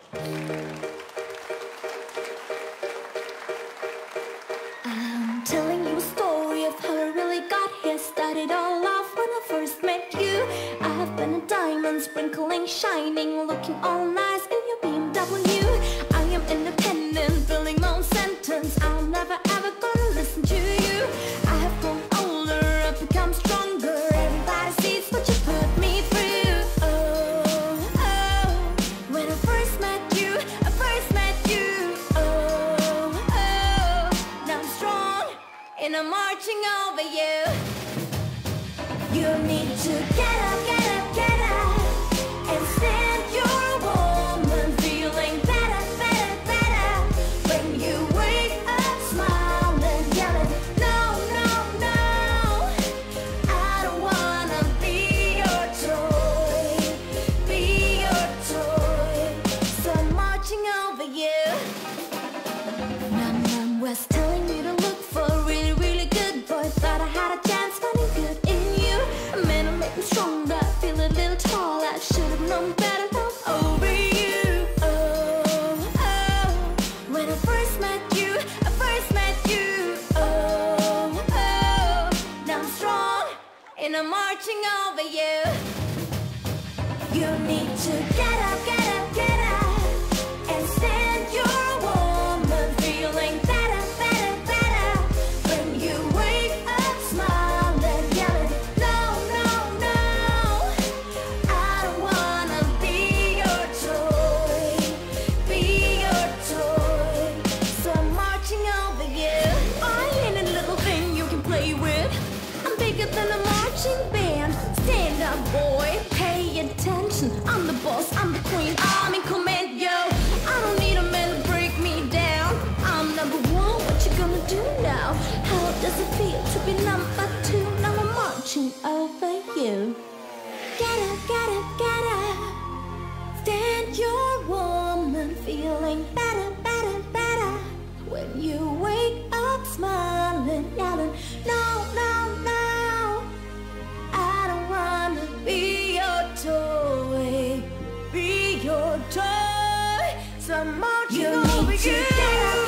I'm telling you a story of how I really got here. Started all off when I first met you. I have been a diamond, sprinkling, shining, looking all nice in your BMW. I am independent, building my own sentence. I'm never ever gonna listen to you. I have grown older, I've become stronger. Everybody sees what you put me through. Oh, oh, when I first met you, I first met you. Oh, oh, now I'm strong and I'm marching over you. You need to get up, get up, get up, and stand. You're a woman feeling better, better, better. When you wake up smiling, yelling, no, no, no, I don't wanna be your toy, be your toy. So I'm marching over you. Mom was telling me to look for a really, really good boy. Thought I had a chance finding good in you. A man will make me stronger, feel a little taller. I should have known better, love over you. Oh, oh, when I first met you, I first met you. Oh, oh, now I'm strong and I'm marching over you. You need to get up, get up, get up, and stand. You're a woman feeling better, better, better. When you wake up smiling, yelling, no, no, no, I don't wanna be your toy, be your toy. So I'm marching over you. I ain't a little thing you can play with. I'm bigger than a marching band. Stand up, boy, pay attention. I'm the boss, I'm the queen, I'm in command, yo. I don't need a man to break me down. I'm number one, what you gonna do now? How does it feel to be number two? Now I'm marching over you. Get up, get up, get up. Stand, your woman feeling better, better, better. When you wake up smiling, yelling, no, no, no, I don't wanna be your toy, be your toy. So I'm marching over you.